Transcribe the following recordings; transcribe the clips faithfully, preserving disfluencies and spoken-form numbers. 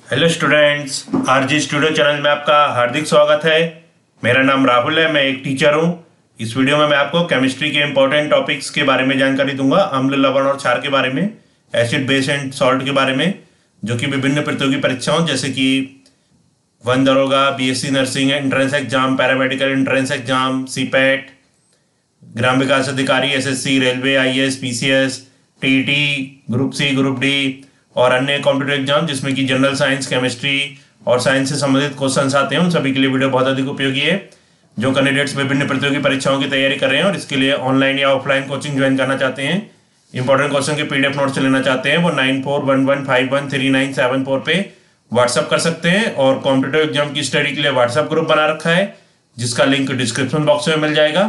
Hello students, RG studio channel में आपका हार्दिक स्वागत है। मेरा नाम राहुल है, मैं एक टीचर हूं। इस वीडियो में मैं आपको केमिस्ट्री के इंपॉर्टेंट टॉपिक्स के बारे में जानकारी दूंगा। अम्ल, लवण और क्षार के बारे में, एसिड, बेस एंड सॉल्ट के बारे में, जो कि विभिन्न प्रतियोगी परीक्षाओं जैसे कि वन दरोगा, BSc nursing entrance exam, paramedical entrance exam, CIPET, ग्राम विकास अधिकारी, SSC, railway, IAS, PCS, TET, group C, group D और अन्य कॉम्पिटेटिव एग्जाम जिसमें कि जनरल साइंस, केमिस्ट्री और साइंस से संबंधित क्वेश्चंस आते हैं, उन सभी के लिए वीडियो बहुत अधिक उपयोगी है। जो कैंडिडेट्स विभिन्न प्रतियोगी परीक्षाओं की तैयारी कर रहे हैं और इसके लिए ऑनलाइन या ऑफलाइन कोचिंग ज्वाइन करना चाहते हैं, इंपॉर्टेंट क्वेश्चन के पीडीएफ नोट्स लेना चाहते हैं, वो nine four one one five one three nine seven four पे व्हाट्सअप कर सकते हैं। और कॉम्पिटेटिव एग्जाम की स्टडी के लिए व्हाट्सअप ग्रुप बना रखा है जिसका लिंक डिस्क्रिप्शन बॉक्स में मिल जाएगा।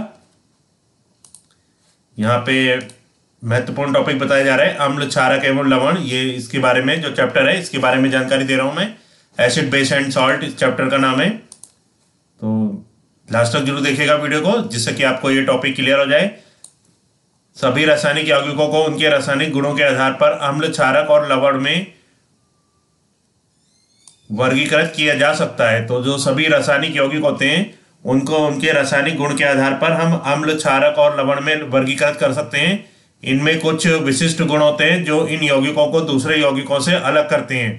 यहाँ पे महत्वपूर्ण टॉपिक बताया जा रहा है अम्ल, क्षारक एवं लवण। ये इसके बारे में जो चैप्टर है इसके बारे में जानकारी दे रहा हूं मैं। एसिड, बेस एंड सॉल्ट इस चैप्टर का नाम है, तो लास्ट तक जरूर देखिएगा वीडियो को जिससे कि आपको ये टॉपिक क्लियर हो जाए। सभी रासायनिक यौगिकों को उनके रासायनिक गुणों के आधार पर अम्ल, क्षारक और लवण में वर्गीकृत किया जा सकता है। तो जो सभी रासायनिक यौगिक होते हैं उनको उनके रासायनिक गुण के आधार पर हम अम्ल, क्षारक और लवण में वर्गीकृत कर सकते हैं। इनमें कुछ विशिष्ट गुण होते हैं जो इन यौगिकों को दूसरे यौगिकों से अलग करते हैं।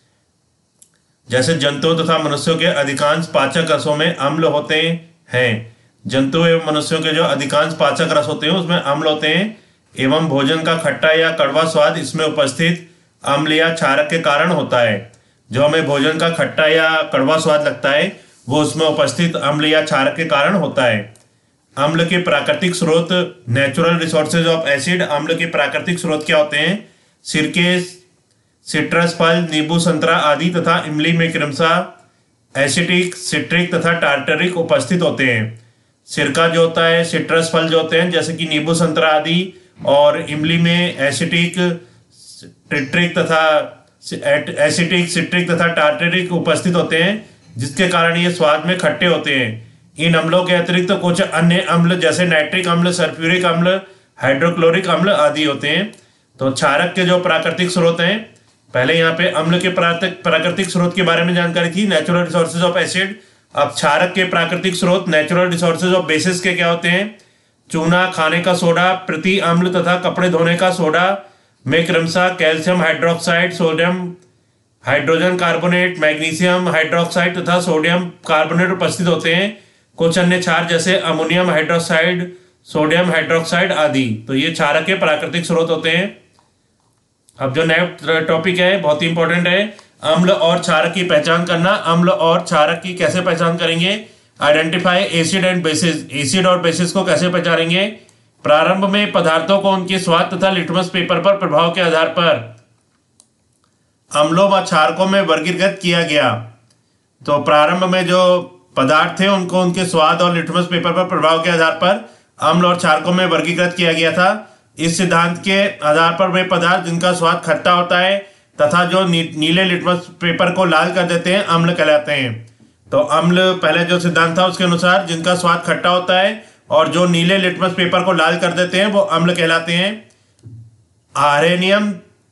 जैसे जंतुओं तथा मनुष्यों के अधिकांश पाचक रसों में अम्ल होते हैं। जंतु एवं मनुष्यों के जो अधिकांश पाचक रस होते हैं उसमें अम्ल होते हैं, एवं भोजन का खट्टा या कड़वा स्वाद इसमें उपस्थित अम्ल या क्षारक के कारण होता है। जो हमें भोजन का खट्टा या कड़वा स्वाद लगता है वो उसमें उपस्थित अम्ल या क्षारक के कारण होता है। अम्ल के प्राकृतिक स्रोत, नेचुरल रिसोर्सेज ऑफ एसिड। अम्ल के प्राकृतिक स्रोत क्या होते हैं? सिरके, सिट्रस फल, नींबू, संतरा आदि तथा इमली में क्रमशः एसिटिक, सिट्रिक तथा टार्टरिक उपस्थित होते हैं। सिरका जो होता है, सिट्रस फल जो होते हैं जैसे कि नींबू, संतरा आदि, और इमली में एसिटिक, टिट्रिक तथा एसिटिक, सिट्रिक तथा टार्टरिक उपस्थित होते हैं जिसके कारण ये स्वाद में खट्टे होते हैं। इन अम्लों के अतिरिक्त तो कुछ अन्य अम्ल जैसे नाइट्रिक अम्ल, सल्फ्यूरिक अम्ल, हाइड्रोक्लोरिक अम्ल आदि होते हैं। तो क्षारक के जो प्राकृतिक स्रोत हैं, पहले यहाँ पे अम्ल के प्राकृतिक स्रोत के बारे में जानकारी थी, नेचुरल रिसोर्सेज ऑफ एसिड। अब क्षारक के प्राकृतिक स्रोत, नेचुरल रिसोर्सेज ऑफ बेसिस के क्या होते हैं? चूना, खाने का सोडा, प्रति अम्ल तथा कपड़े धोने का सोडा में क्रमशः calcium hydroxide, sodium hydrogen carbonate, magnesium hydroxide तथा सोडियम कार्बोनेट उपस्थित होते हैं। कुछ अन्य क्षार जैसे अमोनियम हाइड्रोक्साइड, सोडियम हाइड्रोक्साइड आदि। तो ये क्षारक के प्राकृतिक स्रोत होते हैं। अब जो नया टॉपिक है बहुत ही इंपॉर्टेंट है, अम्ल और क्षारक की पहचान करना। अम्ल और क्षारक की कैसे पहचान करेंगे? Identify acid and bases. Acid और बेसिस को कैसे पहचानेंगे? प्रारंभ में पदार्थों को उनके स्वाद तथा लिटमस पेपर पर प्रभाव के आधार पर अम्लों व क्षारकों में वर्गीकृत किया गया। तो प्रारंभ में जो पदार्थ थे उनको उनके स्वाद और लिटमस पेपर पर प्रभाव के आधार पर अम्ल और क्षारकों में वर्गीकृत किया गया था। इस सिद्धांत के आधार पर वे पदार्थ जिनका स्वाद खट्टा होता है तथा जो नी, नीले लिटमस पेपर को लाल कर देते हैं अम्ल कहलाते हैं। तो अम्ल, पहले जो सिद्धांत था उसके अनुसार जिनका स्वाद खट्टा होता है और जो नीले लिटमस पेपर को लाल कर देते हैं वो अम्ल कहलाते हैं। आर्हेनियम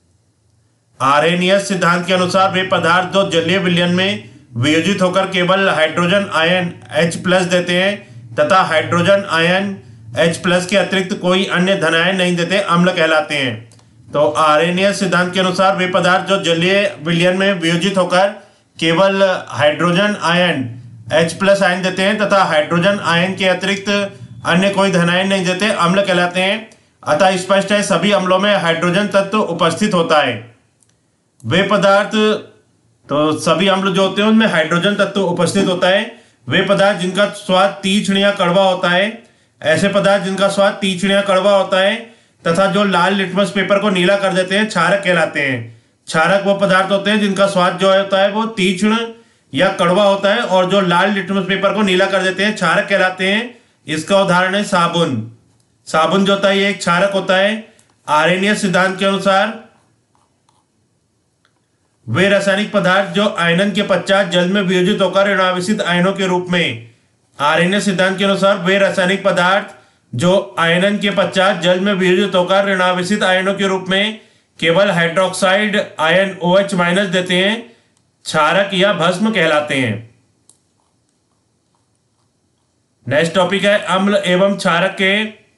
आर्हेनियस सिद्धांत के अनुसार वे पदार्थ जो जलीय विलयन में वियोजित होकर केवल हाइड्रोजन आयन H प्लस देते हैं तथा हाइड्रोजन आयन H प्लस के अतिरिक्त कोई अन्य धनायन नहीं देते अम्ल कहलाते हैं। तो आर्हेनियस सिद्धांत के अनुसार वे पदार्थ जो जलीय विलयन में वियोजित होकर केवल hydrogen ion H plus ion देते हैं तथा हाइड्रोजन आयन के अतिरिक्त अन्य कोई धनायन नहीं देते अम्ल कहलाते हैं। अतः स्पष्ट है सभी अम्लों में हाइड्रोजन तत्व उपस्थित होता है। वे पदार्थ, तो सभी अम्ल जो होते हैं उनमें हाइड्रोजन तत्व उपस्थित होता है। वे पदार्थ जिनका स्वाद तीक्ष्ण या कड़वा होता है, ऐसे पदार्थ जिनका स्वाद तीक्ष्ण या कड़वा होता है तथा जो लाल लिटमस पेपर को नीला कर देते हैं क्षारक कहलाते हैं। क्षारक वो पदार्थ होते हैं जिनका स्वाद जो होता है वो तीक्ष्ण या कड़वा होता है और जो लाल लिटमस पेपर को नीला कर देते हैं क्षारक कहलाते हैं। इसका उदाहरण है साबुन। साबुन जो होता है ये एक क्षारक होता है। आर्हेनियस सिद्धांत के अनुसार वे रासायनिक पदार्थ जो आयनन के पश्चात जल में वियोजित होकर ऋणावेशित आयनों के रूप में आर्हेनियस सिद्धांत के अनुसार वे रासायनिक पदार्थ जो आयनन के पश्चात जल में वियोजित होकर ऋणावेशित आयनों के रूप में केवल हाइड्रोक्साइड आयन OH माइनस देते हैं क्षारक या भस्म कहलाते हैं। नेक्स्ट टॉपिक है अम्ल एवं क्षारक के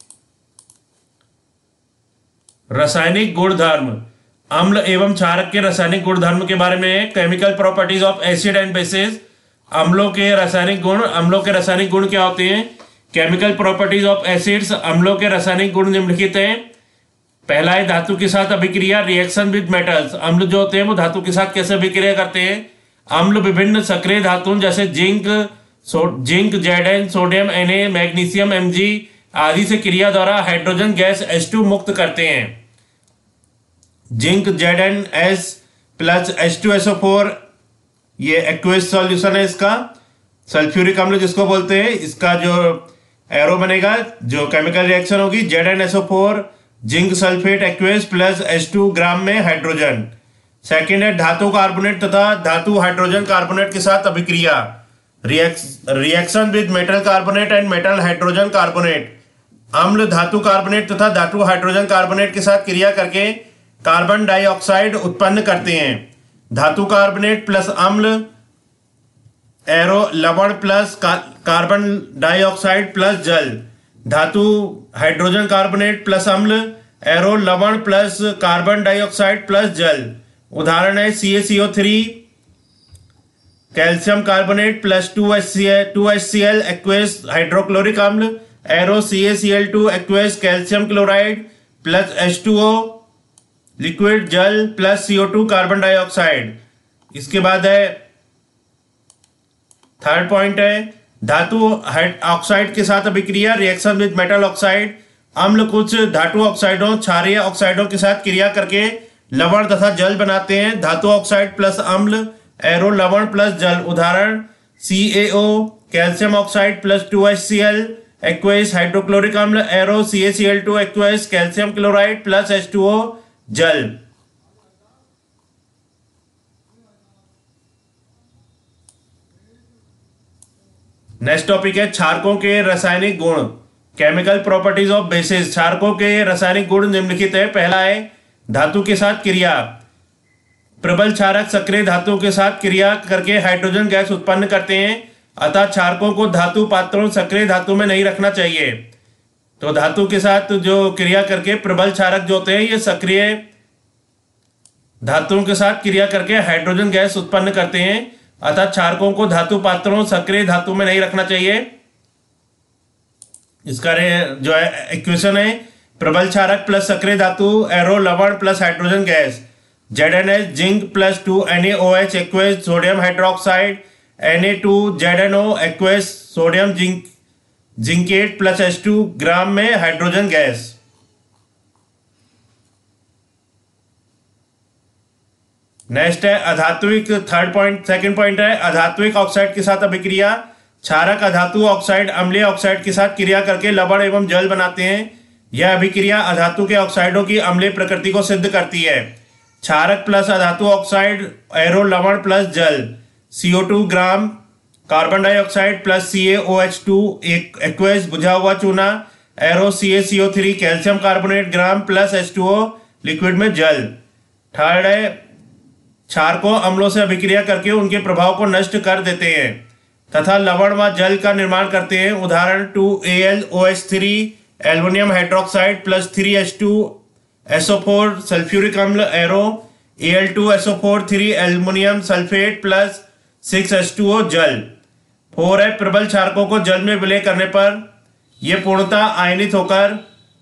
रासायनिक गुणधर्म। अम्ल एवं क्षारक के रासायनिक गुणधर्म के बारे में chemical properties of acid and bases. अम्लों के रासायनिक गुण। अम्लों के रासायनिक गुण क्या होते हैं? Chemical properties of acids. अम्लों के रासायनिक गुण निम्नलिखित हैं। पहला है धातु के साथ अभिक्रिया, रिएक्शन विद मेटल्स। अम्ल जो होते हैं वो धातु के साथ कैसे अभिक्रिया करते हैं? अम्ल विभिन्न सक्रिय धातुओं जैसे zinc so zinc Z sodium N A magnesium M G आदि से क्रिया द्वारा हाइड्रोजन गैस एच टू मुक्त करते हैं। Zinc Z N S plus H two S O four ये एक्वेस सॉल्यूशन है इसका। सल्फ्यूरिक अम्ल जिसको बोलते हैं, इसका जो एरो बनेगा, जो केमिकल रिएक्शन होगी, Z N S O four zinc sulphate aqueous plus H two gram में हाइड्रोजन। सेकेंड है धातु कार्बोनेट तथा धातु हाइड्रोजन कार्बोनेट के साथ अभिक्रिया, reaction with metal carbonate and metal hydrogen carbonate. अम्ल धातु कार्बोनेट तथा धातु हाइड्रोजन कार्बोनेट के साथ क्रिया करके कार्बन डाइऑक्साइड उत्पन्न करते हैं। धातु कार्बोनेट प्लस अम्ल एरो लवण प्लस कार्बन डाइऑक्साइड प्लस जल। धातु हाइड्रोजन कार्बोनेट प्लस अम्ल एरो लवण प्लस कार्बन डाइऑक्साइड प्लस जल। उदाहरण है C A C O three calcium carbonate plus two H C L two H C L aqueous hydrochloric अम्ल arrow C A C L two aqueous calcium chloride plus H two O liquid जल plus C O two carbon dioxide. इसके बाद है third point है धातु oxide के साथ अभिक्रिया, रिएक्शन विद मेटल ऑक्साइड। अम्ल कुछ धातु ऑक्साइडों क्षारीय ऑक्साइडों के साथ क्रिया करके लवण तथा जल बनाते हैं। धातु ऑक्साइड प्लस अम्ल एरो लवण प्लस जल। उदाहरण C A O calcium oxide plus two H C L aqueous hydrochloric अम्ल arrow C A C L two aqueous calcium chloride plus H two O जल। नेक्स्ट टॉपिक है क्षारकों के रासायनिक गुण, केमिकल प्रॉपर्टीज ऑफ बेसिस। क्षारकों के रासायनिक गुण निम्नलिखित है। पहला है धातु के साथ क्रिया। प्रबल क्षारक सक्रिय धातुओं के साथ क्रिया करके हाइड्रोजन गैस उत्पन्न करते हैं, अतः क्षारकों को धातु पात्रों सक्रिय धातु में नहीं रखना चाहिए। तो धातु के साथ जो क्रिया करके प्रबल क्षारक जो होते हैं ये सक्रिय धातुओं के साथ क्रिया करके हाइड्रोजन गैस उत्पन्न करते हैं, अतः क्षारकों को धातु पात्रों सक्रिय धातु में नहीं रखना चाहिए। इसका जो है इक्वेशन है प्रबल क्षारक प्लस सक्रिय धातु एरो लवण plus hydrogen gas. Z N H zinc plus two N A O H aqueous sodium hydroxide N A two Z N O aqueous sodium zinc zincate plus H two gram में hydrogen gas. Next है अधात्विक। Third point second point है अधात्विक oxide के साथ अभिक्रिया। क्षारक अधातु oxide अम्लीय oxide के साथ क्रिया करके लवण एवं जल बनाते हैं। यह अभिक्रिया अधातु के ऑक्साइडों की अम्लीय प्रकृति को सिद्ध करती है। क्षारक प्लस अधातु ऑक्साइड एरो लवण प्लस जल C O two gram carbon dioxide plus C A O H two aqueous बुझा हुआ चूना arrow C A C O three calcium carbonate gram plus H two O liquid में जल। Third है क्षारकों अम्लों से अभिक्रिया करके उनके प्रभाव को नष्ट कर देते हैं तथा लवण व जल का निर्माण करते हैं। उदाहरण two A L O H three aluminium hydroxide plus three H two S O four sulphuric अम्ल arrow A L two S O four three aluminium sulphate plus six H two O जल। Four है प्रबल क्षारकों को जल में विलय करने पर यह पूर्णतः आयनित होकर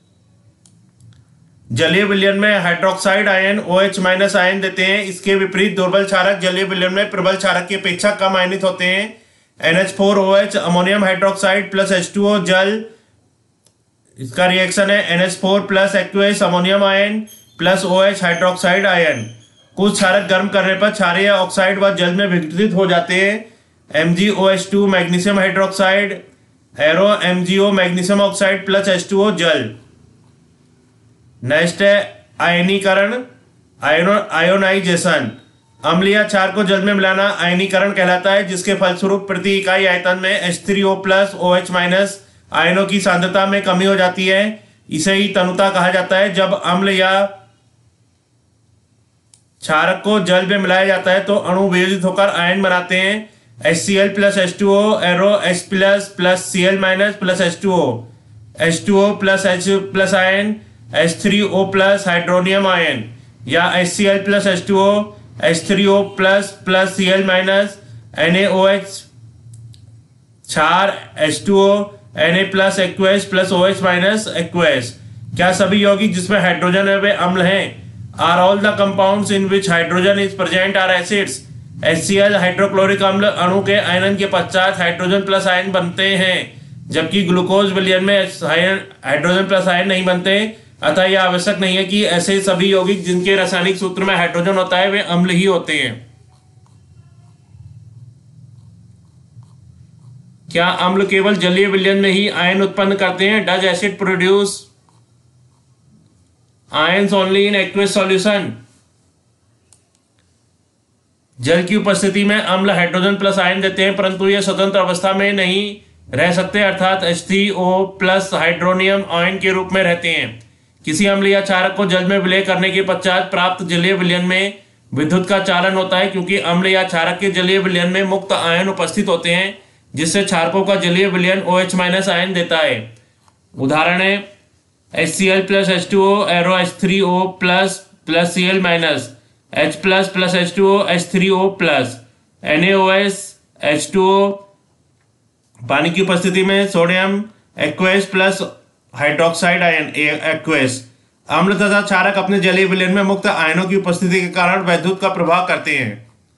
जलीय विलयन में hydroxide ion OH minus ion देते हैं। इसके विपरीत दुर्बल क्षारक जलीय विलयन में प्रबल क्षारक की अपेक्षा कम आयनित होते हैं। N H four O H ammonium hydroxide plus H two O जल। इसका रिएक्शन है N H four plus aqueous ammonium ion plus OH hydroxide ion. कुछ क्षारक गर्म करने पर क्षारीय ऑक्साइड व जल में विघटित हो जाते हैं। M G O H two magnesium hydroxide arrow M G O magnesium oxide plus H two O जल। नेक्स्ट है आयनीकरण आयोनो आयोनाइजेशन। अम्ल या क्षार को जल में मिलाना आयनीकरण कहलाता है, जिसके फलस्वरूप प्रति इकाई आयतन में H three O plus O H minus आयनों की सांद्रता में कमी हो जाती है। इसे ही तनुता कहा जाता है। जब अम्ल या क्षारक को जल में मिलाया जाता है तो अणु वियोजित होकर आयन बनाते हैं। H C L plus H two O, arrow H plus plus C L minus plus H two O, H two O plus H plus ion, H three O plus hydronium ion, या H C L plus H two O, H three O plus plus C L minus, N A O H, क्षार H two O, Na plus aqueous plus OH minus aqueous. क्या सभी यौगिक जिसमें hydrogen है वे अम्ल हैं? Are all the compounds in which hydrogen is present are acids. H C L hydrochloric अम्ल अणु के आयनन के पश्चात हाइड्रोजन प्लस आयन बनते हैं, जबकि ग्लूकोज विलयन में हाइड्रोजन प्लस आयन नहीं बनते। अतः यह आवश्यक नहीं है कि ऐसे सभी यौगिक जिनके रासायनिक सूत्र में हाइड्रोजन होता है वे अम्ल ही होते हैं। क्या अम्ल केवल जलीय विलयन में ही आयन उत्पन्न करते हैं? Does acid produce ions only in aqueous solution. जल की उपस्थिति में अम्ल हाइड्रोजन प्लस आयन देते हैं, परंतु यह स्वतंत्र अवस्था में नहीं रह सकते, अर्थात H three O plus hydronium ion के रूप में रहते हैं। किसी अम्ल या क्षारक को जल में विलय करने के पश्चात प्राप्त जलीय विलयन में विद्युत का चालन होता है, क्योंकि अम्ल या क्षारक के जलीय विलयन में मुक्त आयन उपस्थित होते हैं, जिससे क्षारकों का जलीय विलयन OH माइनस आयन देता है। उदाहरण है H C L plus H two O, arrow H three O plus plus C L minus, H plus plus H two O, H three O plus, N A O H, H two O. पानी की उपस्थिति में sodium aqueous plus hydroxide ion aqueous. अम्ल तथा क्षारक अपने जलीय विलयन में मुक्त आयनों की उपस्थिति के कारण वैद्युत का प्रभाव करते हैं।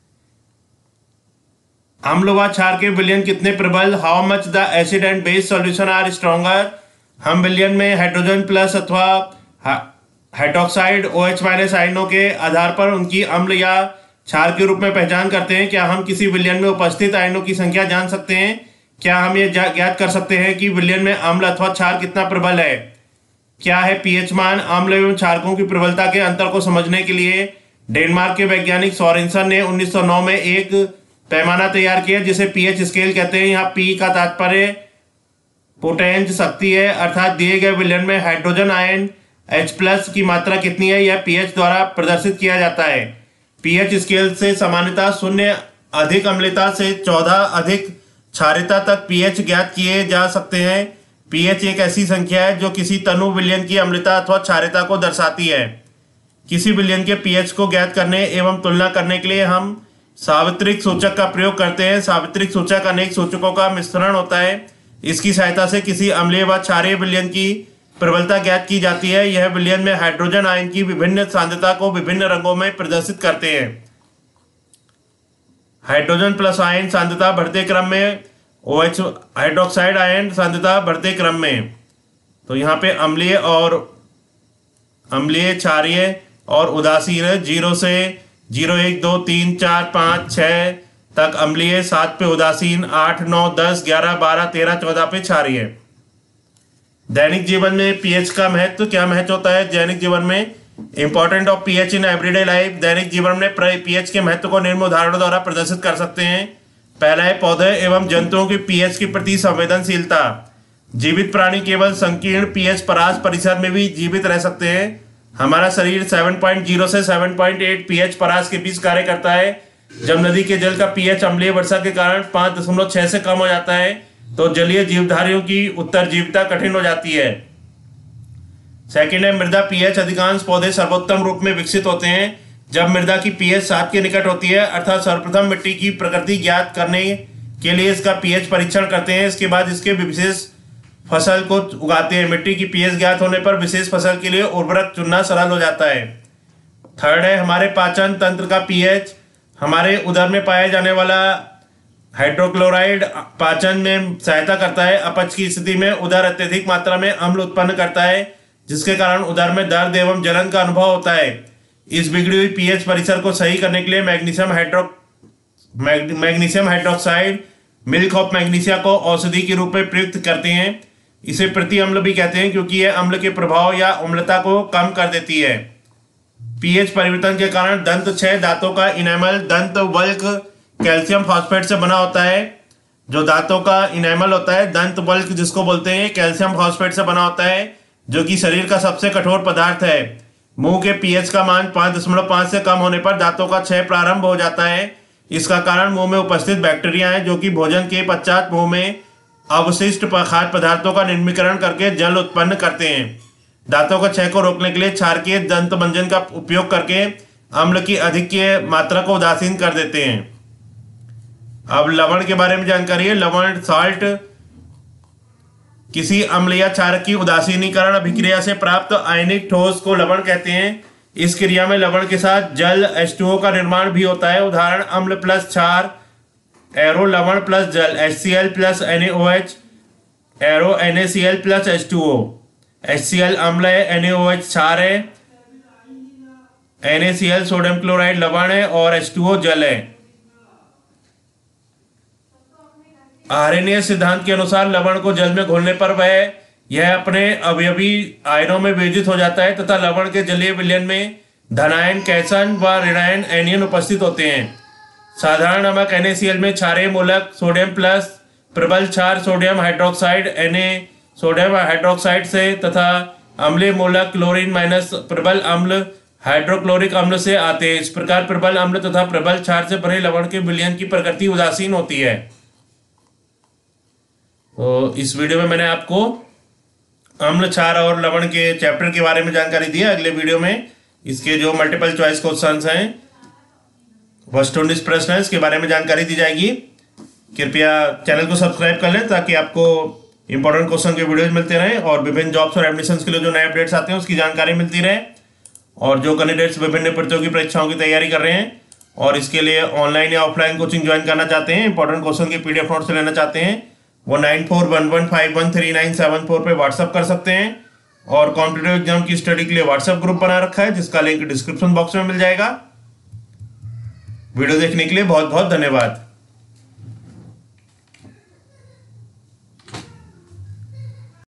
अम्ल व क्षार के विलयन कितने प्रबल? How much the acid and base solution are stronger. हम विलयन में हाइड्रोजन प्लस अथवा हाइड्रोक्साइड OH माइनस आयनों के आधार पर उनकी अम्ल या क्षार के रूप में पहचान करते हैं। क्या हम किसी विलयन में उपस्थित आयनों की संख्या जान सकते हैं? क्या हम ये ज्ञात कर सकते हैं कि विलयन में अम्ल अथवा क्षार कितना प्रबल है? क्या है पीएच मान? अम्ल एवं क्षारकों की प्रबलता के अंतर को समझने के लिए डेनमार्क के वैज्ञानिक सोरेनसन ने उन्नीस सौ नौ में एक पैमाना तैयार किया जिसे पीएच स्केल कहते हैं। यहाँ पी का तात्पर्य पोटेंज शक्ति है, अर्थात दिए गए विलयन में हाइड्रोजन आयन H प्लस की मात्रा कितनी है, यह पीएच द्वारा प्रदर्शित किया जाता है। पीएच स्केल से सामान्यतः शून्य अधिक अम्लता से चौदह अधिक क्षारीयता तक पीएच ज्ञात किए जा सकते हैं। पीएच एक ऐसी संख्या है जो किसी तनु विलयन की अम्लता अथवा क्षारीयता को दर्शाती है। किसी विलयन के पीएच को ज्ञात करने एवं तुलना करने के लिए हम सावित्रिक सूचक का प्रयोग करते हैं। सावित्रिक सूचक अनेक सूचकों का मिश्रण होता है। इसकी सहायता से किसी अम्लीय व क्षारीय विलयन की प्रबलता ज्ञात की जाती है। यह विलयन में हाइड्रोजन आयन की विभिन्न सांद्रता को विभिन्न रंगों में प्रदर्शित करते हैं। हाइड्रोजन प्लस आयन सांद्रता बढ़ते क्रम में, OH हाइड्रोक्साइड आयन सांद्रता बढ़ते क्रम में। तो यहाँ पे अम्लीय और अम्लीय, क्षारीय और उदासीन जीरो से जीरो एक दो तीन चार पाँच छः तक अम्लीय, सात पे उदासीन, आठ नौ दस ग्यारह बारह तेरह चौदह पे क्षारीय। दैनिक जीवन में पीएच का महत्व, क्या महत्व होता है दैनिक जीवन में? Important of pH in everyday life. दैनिक जीवन में पीएच के महत्व को निम्न उदाहरणों द्वारा प्रदर्शित कर सकते हैं। पहला है पौधे एवं जंतुओं की पीएच के प्रति संवेदनशीलता। जीवित प्राणी केवल संकीर्ण पीएच परास परिसर में भी जीवित रह सकते हैं। हमारा शरीर सात पॉइंट शून्य से सात पॉइंट आठ पीएच परास के बीच कार्य करता है। जब नदी के जल का पीएच अम्लीय वर्षा के कारण पाँच दशमलव छह से कम हो जाता है तो जलीय जीवधारियों की उत्तरजीविता कठिन हो जाती है। सेकेंड है मृदा पीएच। अधिकांश पौधे सर्वोत्तम रूप में विकसित होते हैं जब मृदा की पीएच सात के निकट होती है, अर्थात सर्वप्रथम मिट्टी की प्रकृति ज्ञात करने के लिए इसका पीएच परीक्षण करते हैं। इसके बाद इसके विशेष फसल को उगाते हैं। मिट्टी की पीएच ज्ञात होने पर विशेष फसल के लिए उर्वरक चुनना सरल हो जाता है। थर्ड है हमारे पाचन तंत्र का पीएच। हमारे उदर में पाया जाने वाला हाइड्रोक्लोराइड पाचन में सहायता करता है। अपच की स्थिति में उदर अत्यधिक मात्रा में अम्ल उत्पन्न करता है, जिसके कारण उदर में दर्द एवं जलन का अनुभव होता है। इस बिगड़ी हुई पीएच परिसर को सही करने के लिए magnesium hydro magnesium hydroxide, milk of magnesia को औषधि के रूप में प्रयुक्त करते हैं। इसे प्रति अम्ल भी कहते हैं क्योंकि यह अम्ल के प्रभाव या अम्लता को कम कर देती है। पीएच परिवर्तन के कारण दंत क्षय, दांतों का इनेमल दंत वल्क कैल्शियम फॉस्फेट से बना होता है। जो दांतों का इनेमल होता है, दंत वल्क जिसको बोलते हैं, कैल्शियम फॉस्फेट से बना होता है, जो कि शरीर का सबसे कठोर पदार्थ है। मुंह के पीएच का मान पाँच दशमलव पाँच से कम होने पर दांतों का क्षय प्रारंभ हो जाता है। इसका कारण मुंह में उपस्थित बैक्टीरिया है जो कि भोजन के पश्चात मुंह में अवशिष्ट खाद्य पदार्थों का निर्मीकरण करके जल उत्पन्न करते हैं। दांतों का क्षय को रोकने के लिए क्षारकीय दंत मंजन का उपयोग करके अम्ल की अधिक मात्रा को उदासीन कर देते हैं। अब लवण के बारे में जानकारी है। लवण साल्ट किसी अम्ल या क्षारक की उदासीनीकरण अभिक्रिया से प्राप्त आयनिक ठोस को लवण कहते हैं। इस क्रिया में लवण के साथ जल एच टू ओ का निर्माण भी होता है। उदाहरण अम्ल प्लस क्षार, एरो लवण प्लस जल H C L plus N A O H, arrow N A C L plus H two O. H C L अम्ल है, एन ए ओ एच क्षार है, N A C L sodium chloride लवण है और H two O जल है। आर्यनीय सिद्धांत के अनुसार लवण को जल में घोलने पर वह यह अपने अवयवी आयनों में विभाजित हो जाता है तथा लवण के जलीय विलयन में धनायन कैसन व ऋणायन एनियन उपस्थित होते हैं। साधारण नमक एन ए सी एल में क्षारीय मूलक सोडियम प्लस प्रबल क्षार sodium hydroxide N A sodium hydroxide से तथा अम्लीय मूलक क्लोरीन माइनस प्रबल अम्ल हाइड्रोक्लोरिक अम्ल से आते हैं। इस प्रकार प्रबल अम्ल तथा प्रबल क्षार से भरे लवण के विलयन की प्रकृति उदासीन होती है। तो इस वीडियो में मैंने आपको अम्ल क्षार और लवण के चैप्टर के बारे में जानकारी दी है। अगले वीडियो में इसके जो मल्टीपल चॉइस क्वेश्चंस हैं, फर्स्ट उन्नीस प्रश्न है, इसके बारे में जानकारी दी जाएगी। कृपया चैनल को सब्सक्राइब कर लें ताकि आपको इंपॉर्टेंट क्वेश्चन के वीडियोज मिलते रहें और विभिन्न जॉब्स और एडमिशंस के लिए जो नए अपडेट्स आते हैं उसकी जानकारी मिलती रहे। और जो कैंडिडेट्स विभिन्न प्रतियोगी परीक्षाओं की तैयारी कर रहे हैं और इसके लिए ऑनलाइन या ऑफलाइन कोचिंग ज्वाइन करना चाहते हैं, इंपॉर्टेंट क्वेश्चन के पीडीएफ नोट्स लेना चाहते हैं, वो nine four one one five one three nine seven four पे व्हाट्सअप कर सकते हैं। और कॉम्पिटिटिव एग्जाम की स्टडी के लिए व्हाट्सएप ग्रुप बना रखा है जिसका लिंक डिस्क्रिप्शन बॉक्स में मिल जाएगा। वीडियो देखने के लिए बहुत बहुत धन्यवाद।